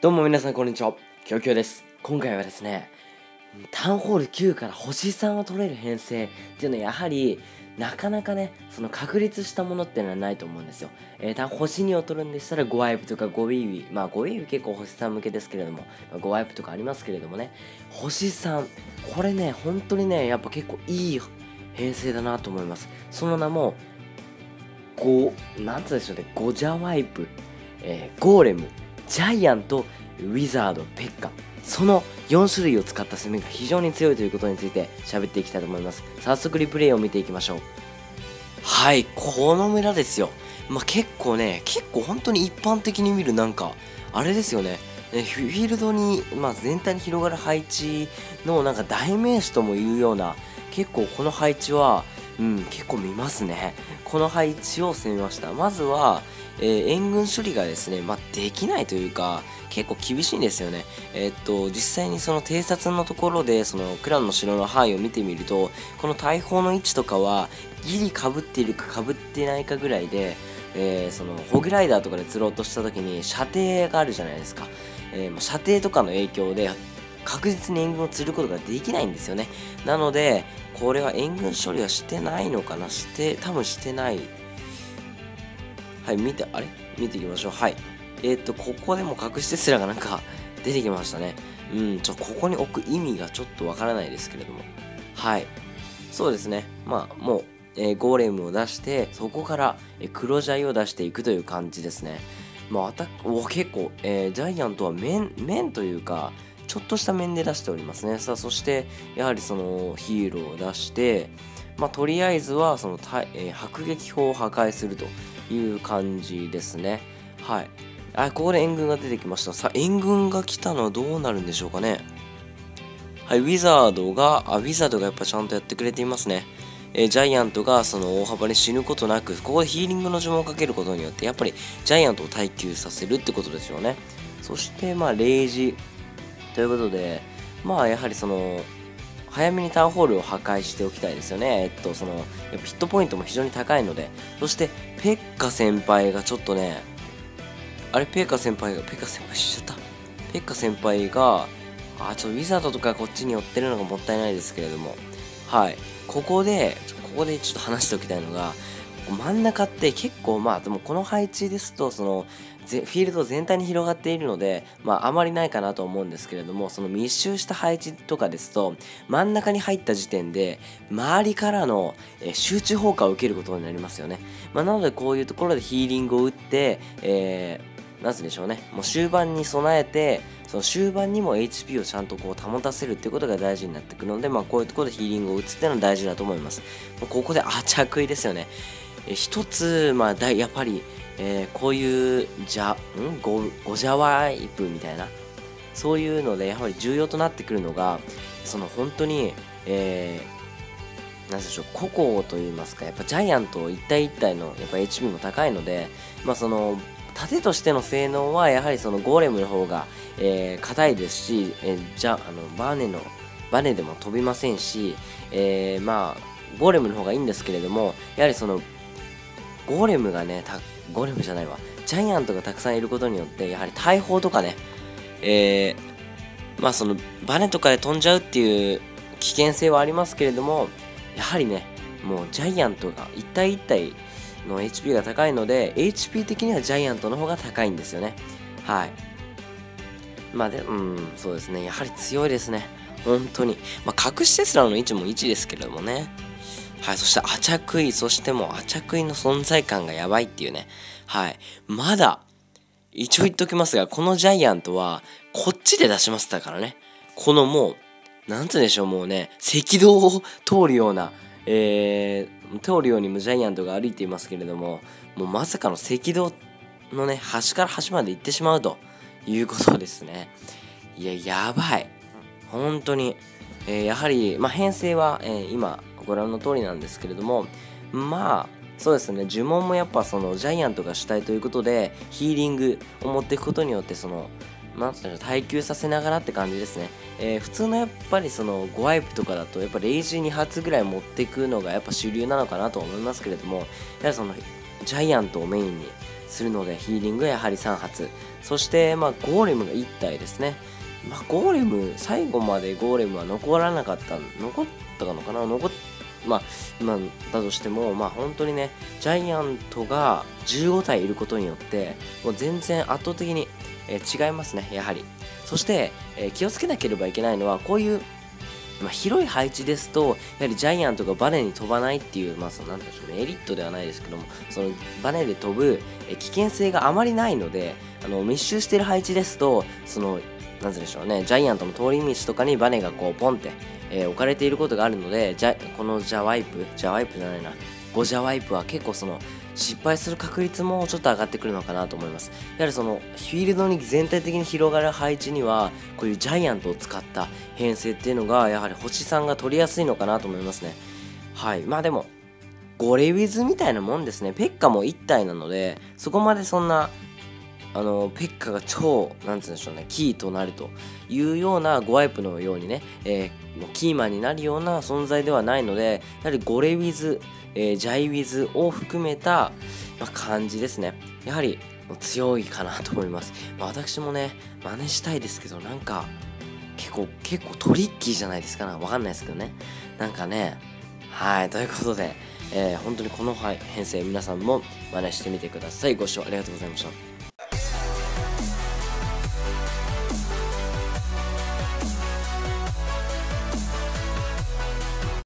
どうも皆さんこんにちは、きょうきょうです。今回はですね、タウンホール9から星3を取れる編成っていうのはやはりなかなかね、その確立したものっていうのはないと思うんですよ。星2を取るんでしたら5ワイプとか5ウィーウィ、まあ5ウィーウィ結構星3向けですけれども、5ワイプとかありますけれどもね、星3、これね、本当にね、やっぱ結構いい編成だなと思います。その名も、なんつうんでしょうね、ゴジャワイプ、ゴーレム、ジャイアント、ウィザード、ペッカ、その4種類を使った攻めが非常に強いということについて喋っていきたいと思います。早速リプレイを見ていきましょう。はい、この村ですよ。結構本当に一般的に見るあれですよね。フィールドに、全体に広がる配置の代名詞ともいうような、結構この配置は、結構見ますね。この配置を攻めました。まずは、援軍処理がですね、できないというか、結構厳しいんですよね。実際にその偵察のところで、そのクランの城の範囲を見てみると、この大砲の位置とかは、ギリ被っているか被っていないかぐらいで、そのホグライダーとかで釣ろうとした時に射程があるじゃないですか。射程とかの影響で、確実に援軍を釣ることができないんですよね。なので、これは援軍処理はしてないのかな、多分してない。はい、見ていきましょう。はい。ここでも隠しテスラが出てきましたね。ここに置く意味がちょっとわからないですけれども。はい。そうですね。もう、ゴーレムを出して、そこから、黒ジャイを出していくという感じですね。結構、ジャイアントは面というか、ちょっとした面で出しておりますね。さあ、そして、やはりそのヒーローを出して、とりあえずは、迫撃砲を破壊するという感じですね。はい。ここで援軍が出てきました。さあ、援軍が来たのはどうなるんでしょうかね。はい、ウィザードがやっぱちゃんとやってくれていますね。ジャイアントがその大幅に死ぬことなく、ここでヒーリングの呪文をかけることによって、やっぱりジャイアントを耐久させるってことですよね。そして、レイジということで、やはり早めにタウンホールを破壊しておきたいですよね。やっぱヒットポイントも非常に高いので、そして、ペッカ先輩がちょっとね、ペッカ先輩しちゃった。ペッカ先輩が、ちょっとウィザードとかこっちに寄ってるのがもったいないですけれども、はい。ここでちょっと話しておきたいのが、真ん中って結構でもこの配置ですと、フィールド全体に広がっているので、あまりないかなと思うんですけれども、その密集した配置とかですと、真ん中に入った時点で、周りからの集中砲火を受けることになりますよね。なのでこういうところでヒーリングを打って、なんでしょうね、もう終盤に備えて、その終盤にも HP をちゃんと保たせるっていうことが大事になってくるので、こういうところでヒーリングを打つっていうのは大事だと思います。ここで着食いですよね。一つ、やっぱり、こういうゴジャワイプみたいな、そういうのでやはり重要となってくるのが、本当に、なんでしょう、個々といいますか、やっぱジャイアント一体一体のやっぱ HP も高いので、盾としての性能はやはりそのゴーレムの方が硬いですし、バネでも飛びませんし、ゴーレムの方がいいんですけれども、やはりゴーレムじゃないわ、ジャイアントがたくさんいることによって、やはり大砲とかね、バネとかで飛んじゃうっていう危険性はありますけれども、やはりね、もうジャイアントが一体一体の HP が高いので、HP 的にはジャイアントの方が高いんですよね。はい。そうですね。やはり強いですね。本当に。隠しテスラの位置も1ですけれどもね。はい。そして、アチャクイ。そしてもう、アチャクイの存在感がやばいっていうね。はい。まだ、一応言っときますが、このジャイアントは、こっちで出しましたからね。このもう、なんつうんでしょう、もうね、赤道を通るような、通るようにもジャイアントが歩いていますけれども、もうまさかの赤道のね、端から端まで行ってしまうということですね。いや、やばい。本当に。やはり、編成は、今ご覧の通りなんですけれども、そうですね、呪文もやっぱジャイアントが主体ということで、ヒーリングを持っていくことによって、耐久させながらって感じですね。普通のやっぱり5ワイプとかだと、やっぱレイジ2発ぐらい持っていくのがやっぱ主流なのかなと思いますけれども、やはりジャイアントをメインにするので、ヒーリングやはり3発。そして、ゴーレムが1体ですね。ゴーレム、最後までゴーレムは残ったのかな今だとしても、本当にね、ジャイアントが15体いることによって、もう全然圧倒的に、違いますね、やはり。そして、気をつけなければいけないのは、こういう、広い配置ですと、やはりジャイアントがバネに飛ばないっていう、なんて言うんでしょうね、エリットではないですけども、そのバネで飛ぶ、危険性があまりないので、密集している配置ですと、なんて言うんでしょうね、ジャイアントの通り道とかにバネがこう、ポンって、置かれていることがあるので、このゴジャワイプは結構失敗する確率もちょっと上がってくるのかなと思います。やはりフィールドに全体的に広がる配置には、こういうジャイアントを使った編成っていうのが、やはり星さんが取りやすいのかなと思いますね。はい。でも、ゴレウィズみたいなもんですね。ペッカも1体なので、そこまでそんな、ペッカが超、なんて言うんでしょうね、キーとなるというような5ワイプのようにね、キーマンになるような存在ではないので、やはりゴレウィズ、ジャイウィズを含めた、感じですね。やはり強いかなと思います。私もね、真似したいですけど、なんか、結構トリッキーじゃないですかね。わかんないですけどね。なんかね、はい、ということで、本当にこの編成皆さんも真似してみてください。ご視聴ありがとうございました。